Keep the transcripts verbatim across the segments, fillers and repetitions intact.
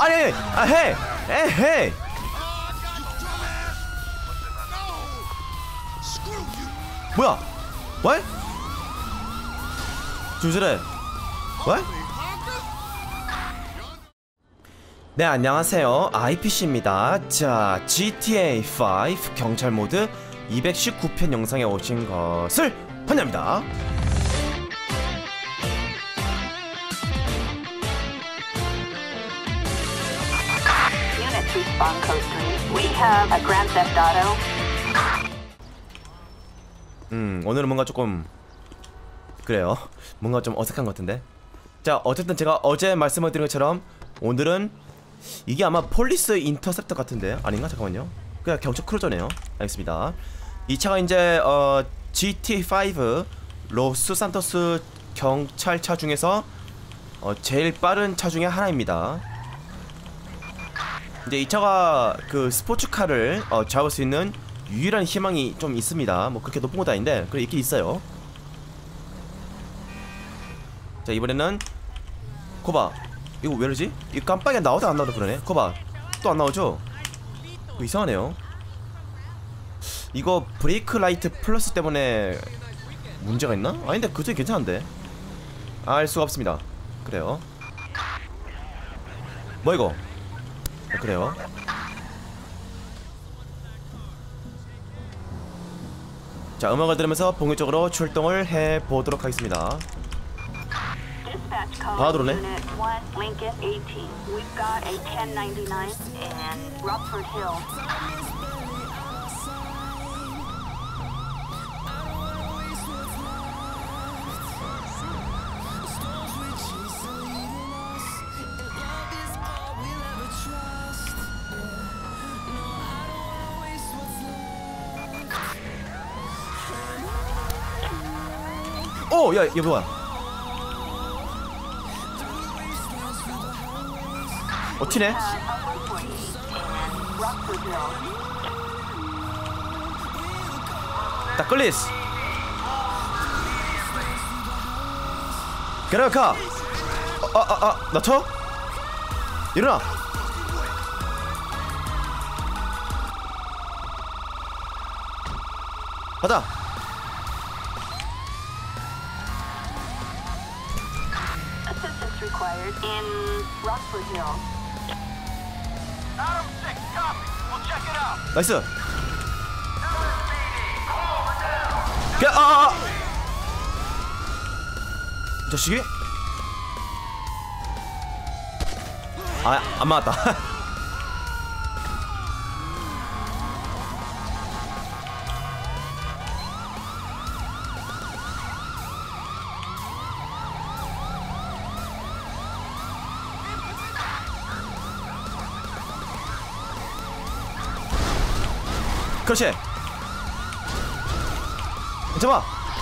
아니 아 해! 에헤이! 뭐야? 왜? 조절해. 왜? 네, 안녕하세요. 아이피씨입니다. 자, 지티에이 오 경찰 모드 이백십구 편 영상에 오신 것을 환영합니다. 음, 오늘은 뭔가 조금 그래요. 뭔가 좀 어색한 것 같은데. 자, 어쨌든 제가 어제 말씀을 드린 것처럼 오늘은 이게 아마 폴리스 인터셉터 같은데 아닌가? 잠깐만요. 그냥 경찰 크루저네요. 알겠습니다. 이 차가 이제 어 지티에이 오 로스 산토스 경찰차 중에서 어 제일 빠른 차 중에 하나입니다. 이제 이 차가 그 스포츠카를 어 잡을 수 있는 유일한 희망이 좀 있습니다. 뭐 그렇게 높은 것도 아닌데 그래 있긴 있어요. 자, 이번에는 거봐, 이거 왜 이러지? 이거 깜빡이가 나오다 안 나오다 그러네. 거봐, 또 안 나오죠? 이거 이상하네요. 이거 브레이크 라이트 플러스 때문에 문제가 있나? 아닌데 그저 괜찮은데 알 수가 없습니다. 그래요. 뭐 이거? 아, 그래요. 자, 음악을 들으면서 본격적으로 출동을 해보도록 하겠습니다. 다 들어오네. 오! 야, 얘 뭐야? 어, 튀네? 딱 끌리스! 그래, 가! 아, 아, 아, 나 쳐? 일어나! 가자! 나이스. 야, 아, 아, 아. 이 자식이? 아, 안 맞았다. 그렇지. 잡아.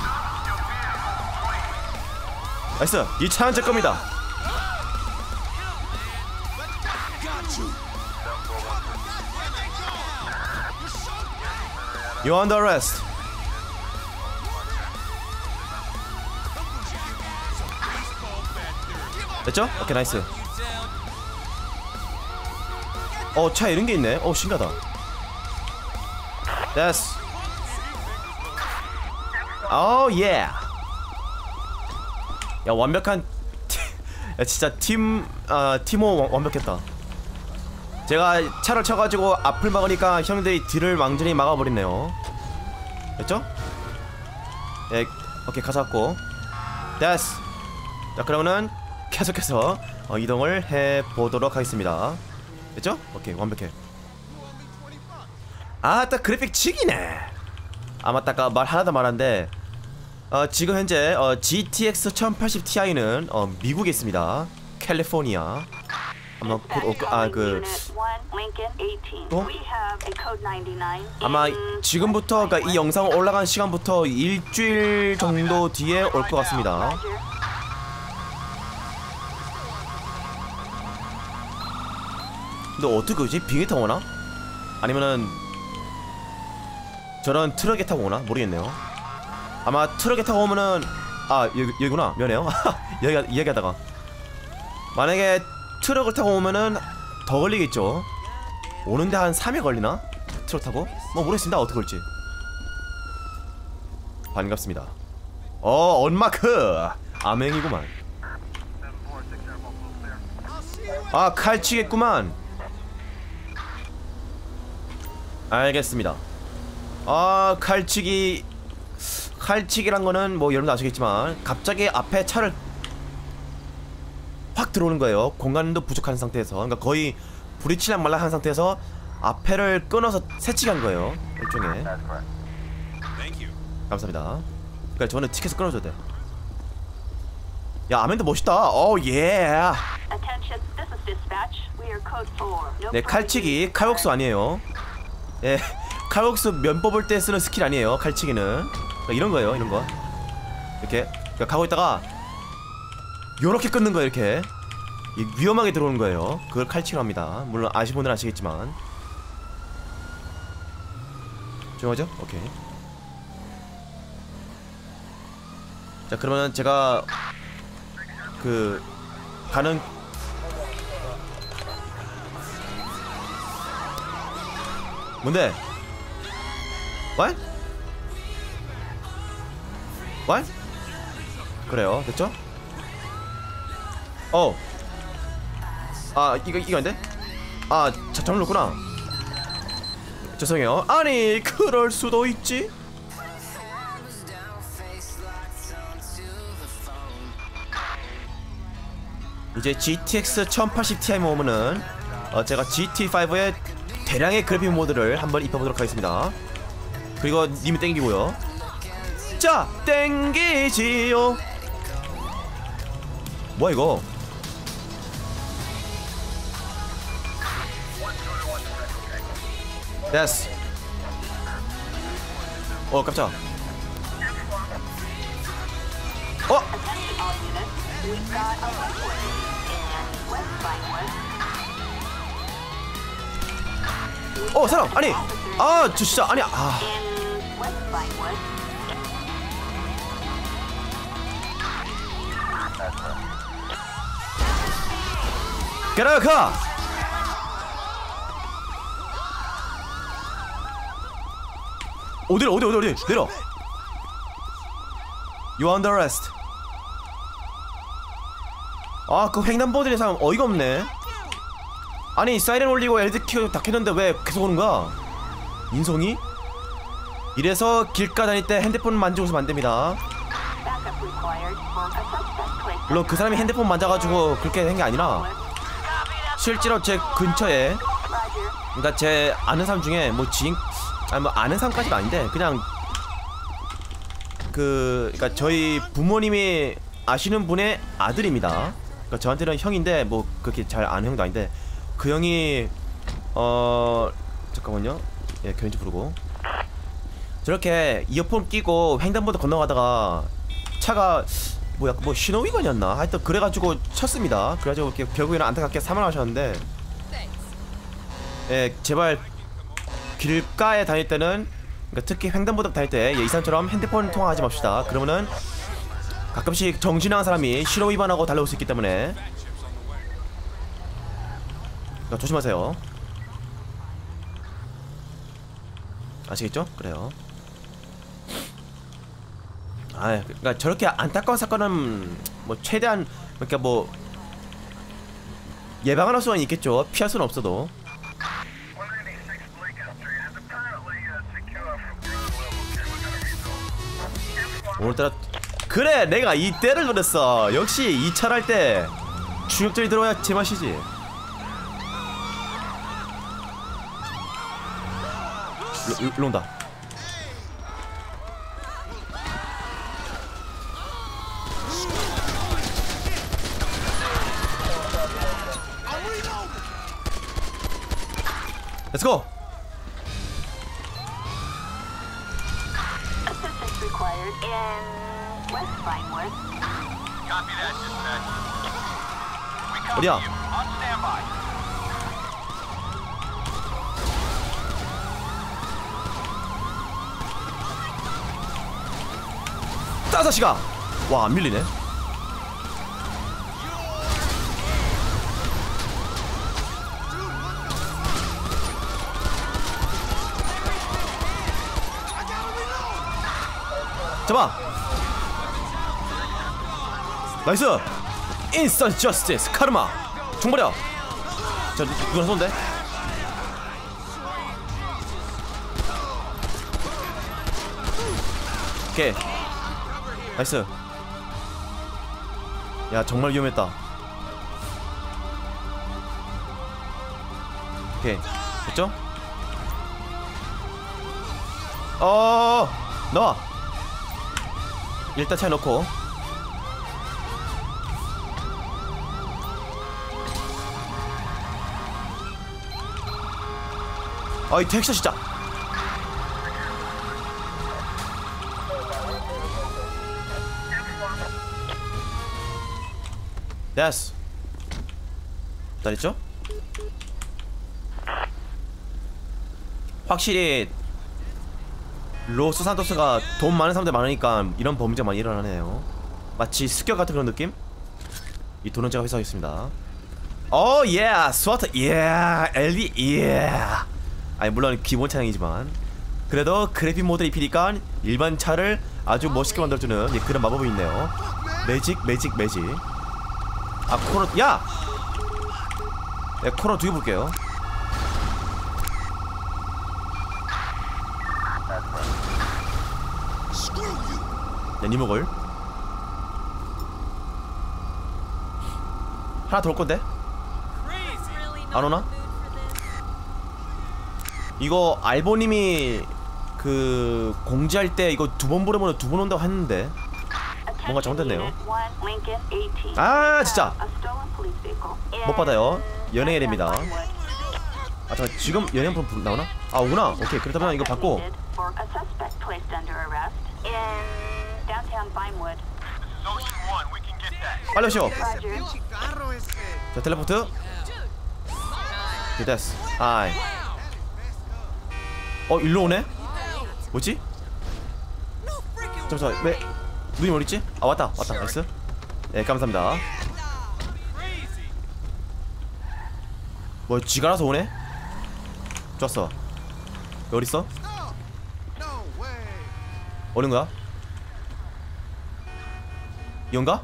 나이스. 이 차는 제 겁니다. You're under arrest. 됐죠? 오케이, 나이스. 어, 차에 이런 게 있네. 어, 신기하다. 됐어. 오, 예. 야, 완벽한 야, 진짜 팀, 아, 팀워 완벽했다. 제가 차를 쳐가지고 앞을 막으니까 형들이 뒤를 완전히 막아버리네요. 됐죠? 예, 오케이, 가져왔고. 됐어. 자, 그러면은 계속해서 어, 이동을 해보도록 하겠습니다. 됐죠? 오케이, 완벽해. 아, 딱 그래픽 치기네. 아, 맞다, 아까 말 하나도 말한데 어, 지금 현재 어, 지티엑스 천팔십 티아이는 어, 미국에 있습니다. 캘리포니아. 아마 곧 올, 아, 그 어? 아마 지금부터, 그러니까 이 영상 올라간 시간부터 일주일 정도 뒤에 올 것 같습니다. 근데 어떻게 오지? 비행기 타고 오나? 아니면은 저런 트럭에 타고 오나? 모르겠네요. 아마 트럭에 타고 오면은 아, 여기, 여기구나. 미안해요. 여기가, 이야기하다가 만약에 트럭을 타고 오면은 더 걸리겠죠. 오는데 한 삼 일 걸리나? 트럭 타고? 뭐 모르겠습니다. 어떻게 걸지. 반갑습니다. 어 언마크 암행이구만. 아 칼치겠구만. 알겠습니다. 아 칼치기 칼치기란 거는 뭐 여러분도 아시겠지만 갑자기 앞에 차를 확 들어오는 거예요. 공간도 부족한 상태에서. 그러니까 거의 부딪히랑 말랑 한 상태에서 앞에를 끊어서 새치기 한 거예요. 일종의. 감사합니다. 그러니까 저는 티켓을 끊어줘야 돼. 야 아멘도 멋있다. 오 예. 네 칼치기 칼국수 아니에요. 예 칼국수 면 뽑을 때 쓰는 스킬 아니에요. 칼치기는 그러니까 이런 거예요. 이런 거 이렇게 그러니까 가고 있다가 요렇게 끊는 거예요. 이렇게 위험하게 들어오는 거예요. 그걸 칼치기로 합니다. 물론 아시는 분들은 아시겠지만. 조용하죠? 오케이. 자 그러면 제가 그 가는 뭔데? What? What? 그래요 됐죠? 어. 아 이거 이거 안 돼? 아 자, 잘못 넣었구나. 죄송해요. 아니 그럴 수도 있지. 이제 지티엑스 천팔십 티아이 모으면은 어, 제가 지티오의 대량의 그래픽 모드를 한번 입혀보도록 하겠습니다. 그리고 님이 땡기고요. 자 땡기지요. 뭐야 이거. 예스. 어 깜짝. 어? 어 사람 아니 아 저 진짜 아니 아 가라 가 어디로 어디 어디 어디 내려. You under arrest. 아 그 횡단보도에 사람 어이가 없네. 아니 사이렌 올리고 엘이디 키 다 켰는데 왜 계속 오는가? 인성이? 이래서 길가 다닐 때 핸드폰 만지고 있으면 안됩니다. 물론 그 사람이 핸드폰 만져가지고 그렇게 된 게 아니라 실제로 제 근처에 그러니까 제 아는 사람 중에 뭐 지인 아니 뭐 아는 사람까지가 아닌데 그냥 그 그러니까 저희 부모님이 아시는 분의 아들입니다. 그러니까 저한테는 형인데 뭐 그렇게 잘 아는 형도 아닌데 그 형이 어 잠깐만요. 예 견인지 부르고 저렇게 이어폰 끼고 횡단보도 건너가다가 차가 뭐 약간 뭐 신호위반이었나 하여튼 그래가지고 쳤습니다. 그래가지고 이렇게 결국에는 안타깝게 사망하셨는데 예 제발 길가에 다닐 때는 그러니까 특히 횡단보도 다닐 때 예, 이 사람처럼 핸드폰 통화하지 맙시다. 그러면은 가끔씩 정신나간 사람이 신호위반하고 달려올 수 있기 때문에 그러니까 조심하세요. 아시겠죠? 그래요. 아, 그러니까 저렇게 안타까운 사건은 뭐 최대한 그러니까 뭐 예방할 수는 있겠죠. 피할 수는 없어도. 오늘따라 그래 내가 이때를 노렸어. 역시 이 차를 할 때 추격전이 들어와야 제맛이지. 일로, 일로 온다. 렛츠고! 어디야? 따사시가! 와, 안 밀리네. 잡아. 나이스. 인스턴트 저스티스 카르마. 총 버려. 자, 누, 누구나 쏜대. 오케이. 나이스. 야, 정말 위험했다. 오케이. 됐죠? 어, 나와. 일단 차에 넣고. 아이 택시 진짜. 됐어. 잘했죠? 확실히 로스 산토스가 돈 많은 사람들 많으니까 이런 범죄가 많이 일어나네요. 마치 습격 같은 그런 느낌? 이 돈은 제가 회수하겠습니다. 오 예! 스와트 예! 엘디 예! 아니 물론 기본 차량이지만 그래도 그래픽 모드를 입히니까 일반 차를 아주 멋있게 만들어주는 예, 그런 마법이 있네요. 매직 매직 매직. 아 코너 야! 네, 코너 두 개 볼게요. 네, 니목을 하나 더 올 건데? 안 오나? 이거 알보님이 그 공지할 때 이거 두 번 부르면 두 번 온다고 했는데 뭔가 잘못됐네요. 아 진짜 못 받아요. 연예인입니다. 아 잠깐 지금 연예인 나오나? 아 오구나. 오케이 그렇다면 이거 받고 빨리 오시오. 자 텔레포트. 오케이 됐어. 아이 어 일로 오네? 뭐지? 잠시만 왜 누님 어딨지? 아 왔다 왔다 나이스. 네 감사합니다. 뭐 지가 알아서 오네? 좋았어. 어딨어? 어딘거야? 이건가?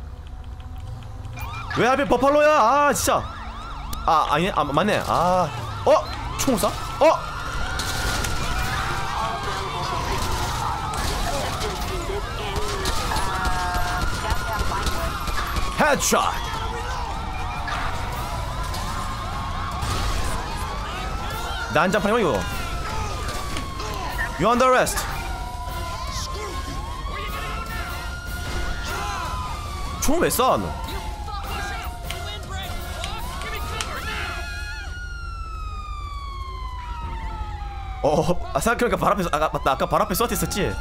왜 하필 버팔로야? 아 진짜. 아 아니네. 아 맞네. 아 어? 총을 쏴? 어? 헤드샷! 난장판이야 이거. You under arrest. 총을 왜 쏴? 너? 어, 아, 생각해보니까 발 앞에 아까 맞다 아까 발 앞에 쏘트 있었지.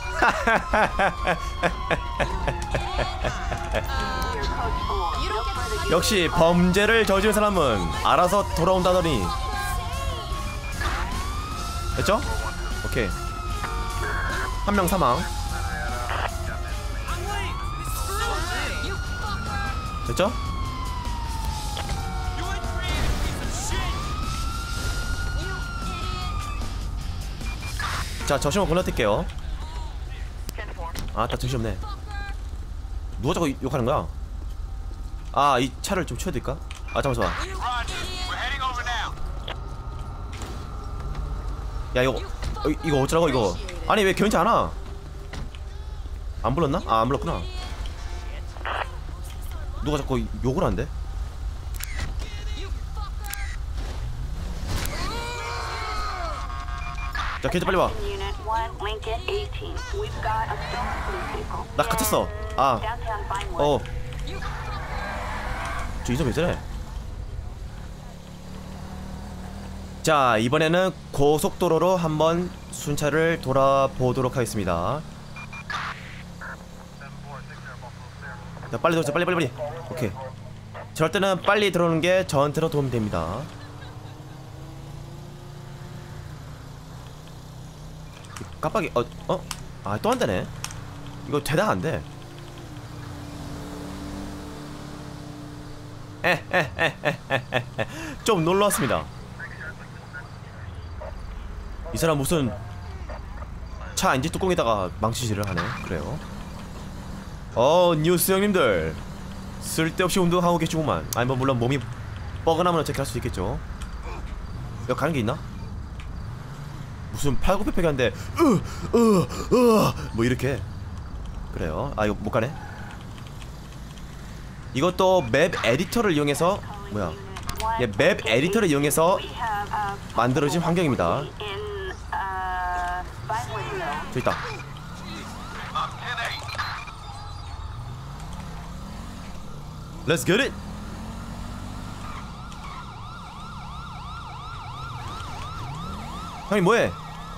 역시 범죄를 저지른 사람은 알아서 돌아온다더니. 됐죠? 오케이. 한 명 사망. 됐죠? 자, 저심을 건너뛸게요. 아, 다 정신없네. 누가 자꾸 욕하는 거야? 아, 이 차를 좀 치워드릴까? 아, 잠깐만. 야, 이거, 어, 이거 어쩌라고, 이거. 아니, 왜 견지 않아? 안 불렀나? 아, 안 불렀구나. 누가 자꾸 욕을 한대? 자, 견지 빨리 와. 나 갇혔어. 아, 어. 저 이점 왜 저래? 자 이번에는 고속도로로 한번 순찰을 돌아보도록 하겠습니다. 자 빨리 들어오자. 빨리 빨리 빨리. 오케이. 저럴 때는 빨리 들어오는 게 저한테로 도움이 됩니다. 깜빡이 어? 어? 아 또 안되네. 이거 대답 안돼. 에헤헤헤헤헤 좀 놀라웠습니다. 이 사람 무슨 차 엔진 뚜껑에다가 망치질을 하네. 그래요. 어 뉴스 형님들 쓸데없이 운동하고 계시구만. 아니 뭐 물론 몸이 뻐근하면 어떻게 할 수 있겠죠. 여기 가는 게 있나? 무슨 팔굽혀펴기한데 으으으뭐 이렇게. 그래요. 아 이거 못 가네. 이것도 맵 에디터를 이용해서 뭐야? 예, 맵 에디터를 이용해서 만들어진 환경입니다. 저기 있다. Let's get it. 형님 뭐해?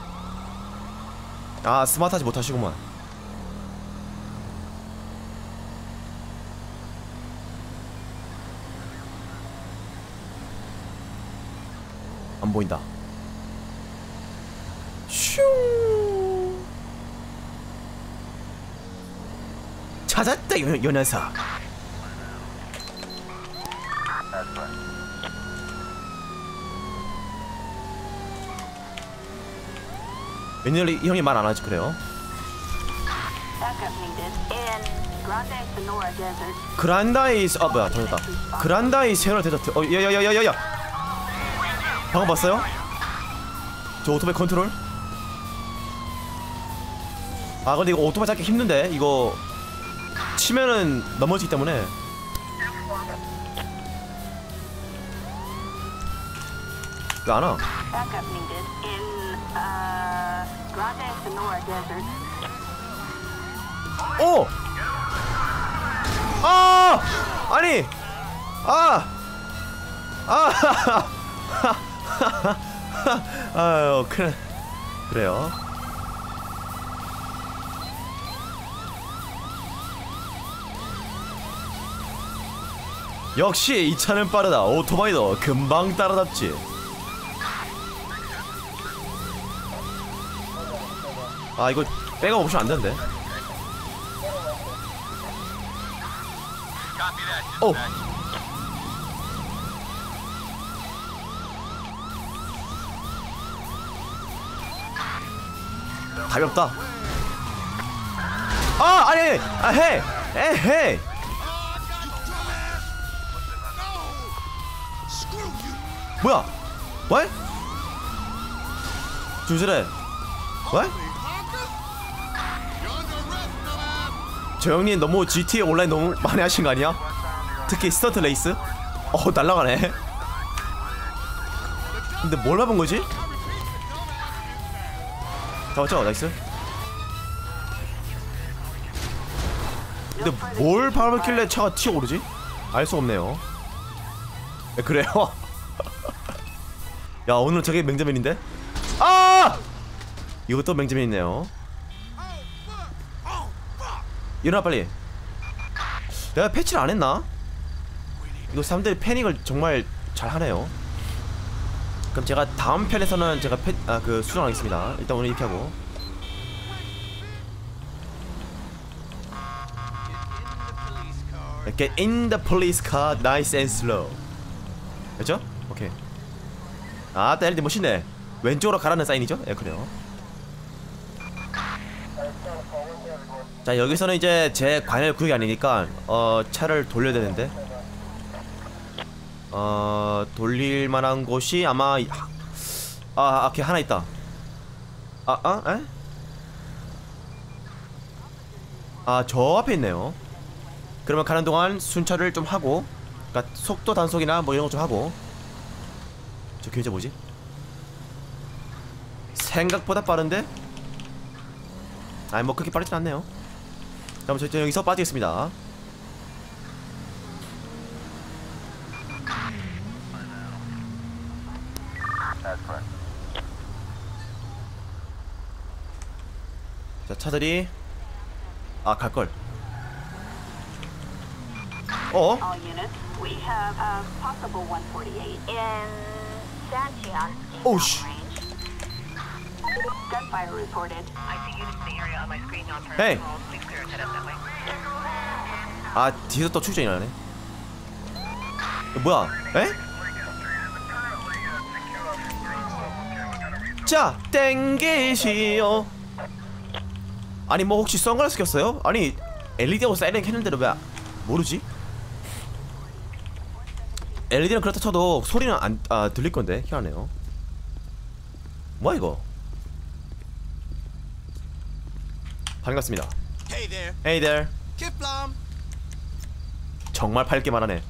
아 스마트하지 못하시구만. 안 보인다. 슈 찾았다 요, 요 녀석. 웬일로 이 형이 말 안 하지. 그래요. 그란다이스 아 뭐야 터졌다. 그란다이 세널 데저트. 어 야야야야야야. 방금 봤어요? 저 오토바이 컨트롤. 아 근데 이거 오토바이 잡기 힘든데 이거 치면은 넘어지기 때문에. 왜 안 와? 오! 아! 아니! 아! 아! 아유, 그래. 그래요. 역시 이 차는 빠르다. 오토바이도 금방 따라잡지. 아 이거 백업 옵션 안 되는데. 오. 가볍다. 아 아니 아니 아 헤이 에헤이. 뭐야? 왜? 조절해. 왜? 저 형님 너무 지티에이 온라인 너무 많이 하신 거 아니야? 특히 스턴트 레이스? 어 날라가네. 근데 뭘 밟은 거지? 잡았죠? 나이스. 근데 뭘 밟았길래 차가 튀어오르지? 알 수 없네요. 네, 그래요? 야 오늘 저게 맹자맨인데? 아! 이것도 맹자맨이네요. 일어나 빨리. 내가 패치를 안 했나? 이거 사람들이 패닉을 정말 잘 하네요. 그럼 제가 다음 편에서는 제가 패, 아, 그 수정하겠습니다. 일단 오늘 이렇게 하고. Get in the police car, nice and slow. 됐죠? 오케이. 아, 또 엘이디 멋있네. 왼쪽으로 가라는 사인이죠? 예, 그래요. 자, 여기서는 이제 제 관할 구역이 아니니까 어 차를 돌려야 되는데 어 돌릴 만한 곳이 아마 아, 오케이 하나 있다. 아, 아, 에? 아, 저 앞에 있네요. 그러면 가는 동안 순찰을 좀 하고, 그러니까 속도 단속이나 뭐 이런 거 좀 하고. 저 교재 뭐지? 생각보다 빠른데? 아니 뭐 그렇게 빠르진 않네요. 그럼 저희 여기서 빠지겠습니다. 자, 차들이 아, 갈걸. 어? 오우씨. 헤이. 아, 뒤에서 또 출전이 나네. 뭐야? 에? 자, 땡기시오. 아니 뭐 혹시 선글라스 꼈어요? 아니 엘이디하고 사이렌 켰는데도 왜 모르지? 엘이디는 그렇다 쳐도 소리는 안 아, 들릴 건데 희한해요. 뭐야 이거? 반갑습니다. Hey there. Hey there. Kiplam. 정말 밝게 말하네.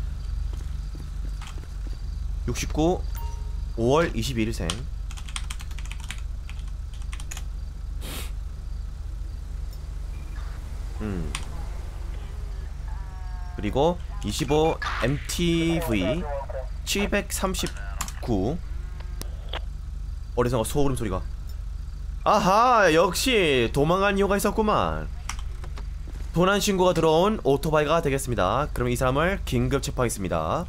육십구 오월 이십일일생. 음. 그리고 이십오 엠티브이 칠백삼십구. 어디선가 소름 소리가. 아하, 역시 도망간 이유가 있었구만. 도난 신고가 들어온 오토바이가 되겠습니다. 그럼 이 사람을 긴급 체포하겠습니다.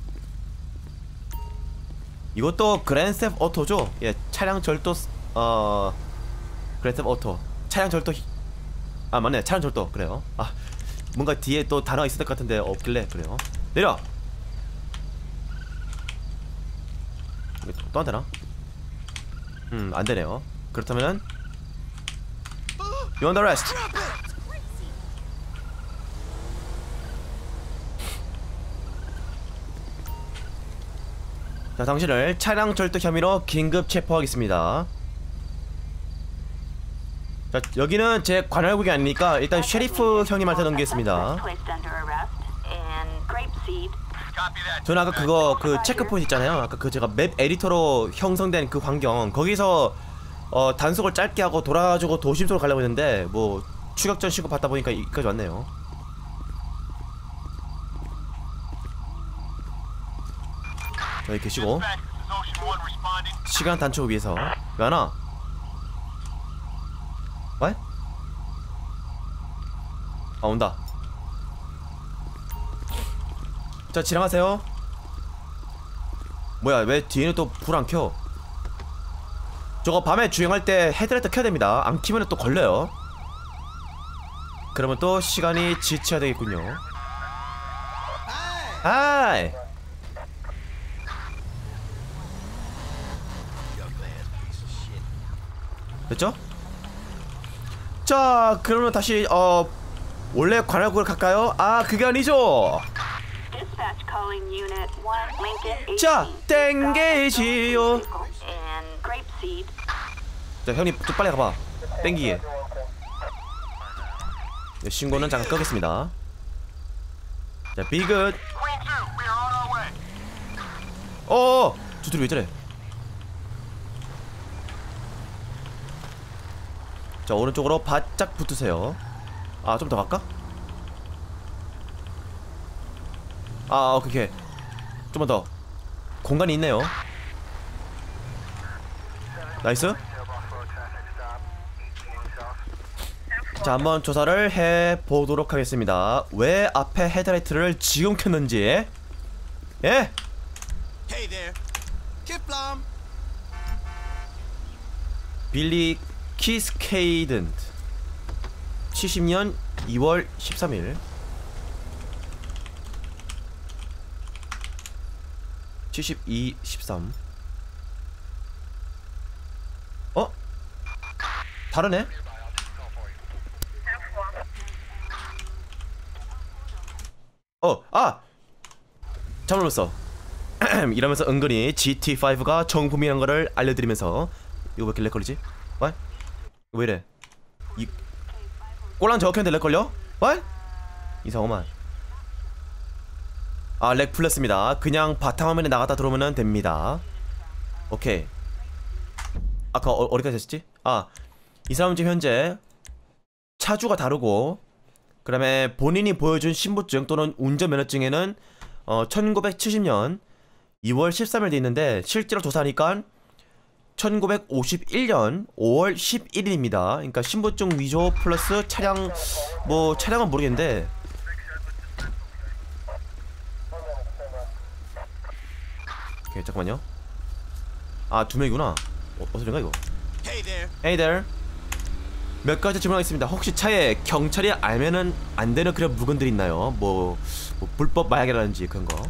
이것도 그랜드세프 오토죠? 예, 차량 절도 어 그랜드세프 오토. 차량 절도 히... 아 맞네, 차량 절도. 그래요. 아 뭔가 뒤에 또 단어가 있을 것 같은데 없길래 그래요. 내려. 이게 또 안 되나? 음, 안 되네요. 그렇다면은 You under arrest. 자, 당신을 차량 절도 혐의로 긴급 체포하겠습니다. 자, 여기는 제 관할국이 아니니까 일단 셰리프 형님한테 넘기겠습니다. 저는 아까 그거 그 체크포인트 있잖아요. 아까 그 제가 맵 에디터로 형성된 그 환경 거기서 어 단속을 짧게 하고 돌아가지고 도심소로 가려고 했는데 뭐 추격전 신고 받다 보니까 여기까지 왔네요. 자, 여기 계시고 시간 단축을 위해서 왜 안 와? 왜? 아, 온다. 자, 지나가세요. 뭐야, 왜 뒤에는 또 불 안 켜? 저거 밤에 주행할 때 헤드라이트 켜야 됩니다. 안 켜면 또 걸려요. 그러면 또 시간이 지쳐야 되겠군요. 하이. 됐죠? 자, 그러면 다시 어 원래 관할국을 갈까요? 아, 그게 아니죠. 자, 땡기지요. 자, 형님 좀 빨리 가봐. 땡기게. 네, 신고는 잠깐 끄겠습니다. 자, 비굿. 어어, 두드리 왜 저래? 자, 오른쪽으로 바짝 붙으세요. 아, 좀 더 갈까? 아, 오케이. 좀만 더. 공간이 있네요. 나이스. 자, 한번 조사를 해보도록 하겠습니다. 왜 앞에 헤드라이트를 지금 켰는지. 예? Hey there. Kiplam. 빌리 키스케이든 칠십 년 이월 십삼일. 칠십이 십삼. 어? 다르네? 어, 아! 잘못 눌렀어. 이러면서 은근히 지티파이브가 정품이란 거를 알려드리면서. 이거 왜 이렇게 렉 걸리지? 왜? 왜 이래? 이 꼴랑 저격했는데 렉 걸려? 왜? 이상하구만. 아, 렉 풀렸습니다. 그냥 바탕화면에 나갔다 들어오면 됩니다. 오케이. 아까 어, 어디까지 했지? 아, 이 사람 지금 현재 차주가 다르고, 그 다음에 본인이 보여준 신분증 또는 운전면허증에는 어, 천구백칠십 년 이월 십삼일 돼 있는데 실제로 조사하니까 천구백오십일 년 오월 십일일입니다. 그러니까 신분증 위조 플러스 차량, 뭐 차량은 모르겠는데. 오케이, 잠깐만요. 아, 두 명이구나. 어, 어디서 된가 이거? Hey there. Hey there. 몇 가지 질문하겠습니다. 혹시 차에 경찰이 알면은 안 되는 그런 물건들이 있나요? 뭐, 뭐 불법 마약이라든지 그런 거.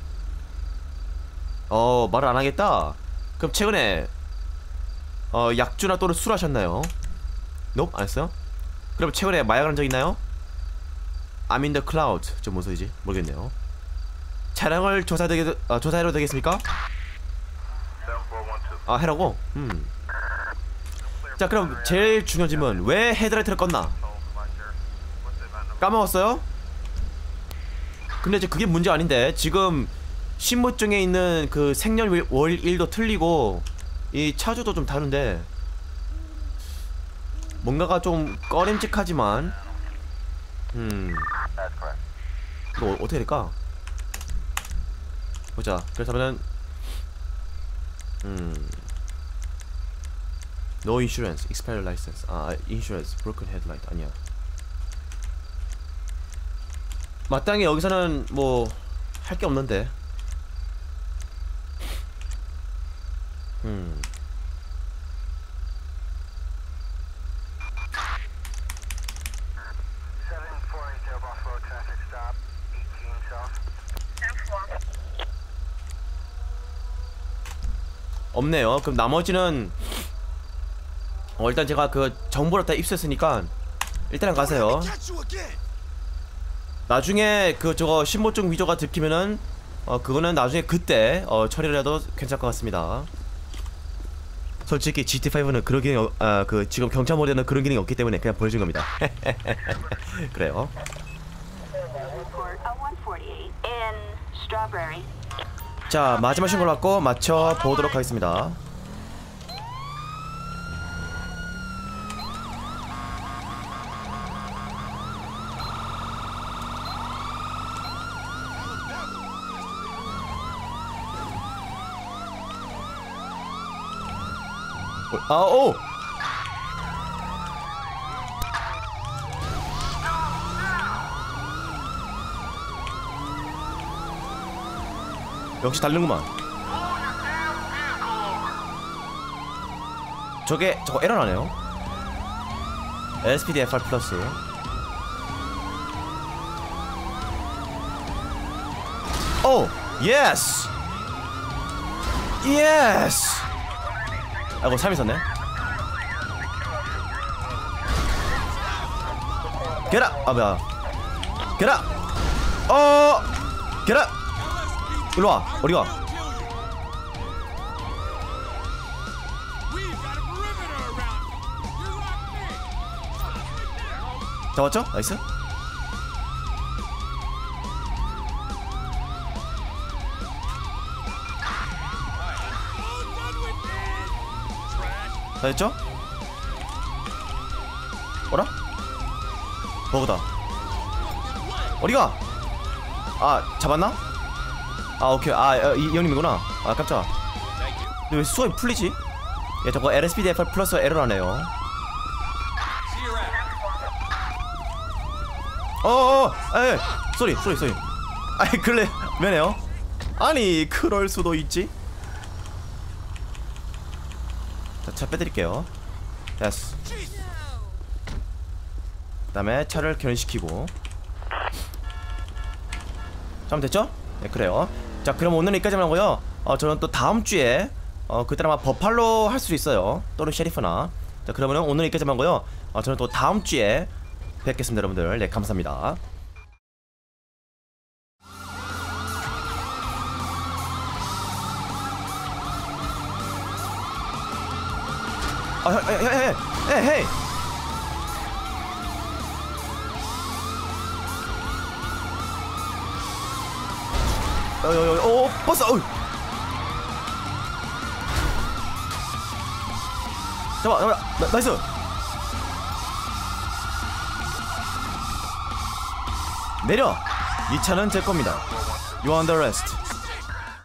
어, 말을 안 하겠다. 그럼 최근에 어, 약주나 또는 술 하셨나요? nope, 안 했어요? 그럼 최근에 마약을 한 적 있나요? I'm in the cloud. 저 뭔 소리지? 모르겠네요. 차량을 조사되게, 아, 조사해도 되겠습니까? 아, 해라고? 음. 자, 그럼 제일 중요한 질문. 왜 헤드라이트를 껐나? 까먹었어요? 근데 이제 그게 문제 아닌데 지금 신분증에 있는 그 생년월일도 틀리고 이 차주도 좀 다른데 뭔가가 좀 꺼림직하지만 음 이거 어떻게 될까? 보자. 그렇다면은 음 No insurance, expired license. 아, insurance, broken headlight. 아니야. 마땅히 여기서는 뭐 할 게 없는데. 음. 없네요. 그럼 나머지는 어 일단 제가 그 정보를 다 입수했으니까 일단은 가세요. Catch you again. 나중에 그 저거 신분증 위조가 들키면은 어 그거는 나중에 그때 어 처리를 해도 괜찮을 것 같습니다. 솔직히 지티파이브는 그런 기능이 아 그 지금 경찰 모드에는 그런 기능이 없기 때문에 그냥 보여준 겁니다. 그래요. 자, 마지막 신고를 받고 맞춰 보도록 하겠습니다. 아, 오! 역시 다르는구만. 저게 저거 에러나네요. 엘에스피디 에프알 플러스. 오! 예스! 예스! 아이고 삼 있었네. get up! 아 뭐야 get up! 어! get up! 일로와. 어디가? 잡았죠? 나이스. 다 됐죠? 어라? 버그다. 어디가? 아 잡았나? 아 오케이. 아 이 형님이구나. 아 깜짝아. 근데 왜 수업이 풀리지? 야 저거 엘에스피디 에프알 플러스 에러라네요. 어어어 에이 쏘리 쏘리 쏘리. 아이 그래 왜네요? 아니 그럴 수도 있지. 자, 차 빼드릴게요. 됐어. 그 다음에 차를 견인시키고. 자, 됐죠? 네, 그래요. 자, 그럼 오늘은 여기까지만 하고요. 어, 저는 또 다음주에 어, 그때 아마 버팔로 할 수도 있어요. 또는 셰리프나. 자, 그러면은 오늘 여기까지만 하고요. 어, 저는 또 다음주에 뵙겠습니다, 여러분들. 네, 감사합니다. 아, 헤이, 헤이, 헤이, 헤이, 헤이. 어, 어, 어, 어, 버스, 어. 잡아, 잡아, 나, 나이스. 내려. 이 차는 제 겁니다. You are under arrest.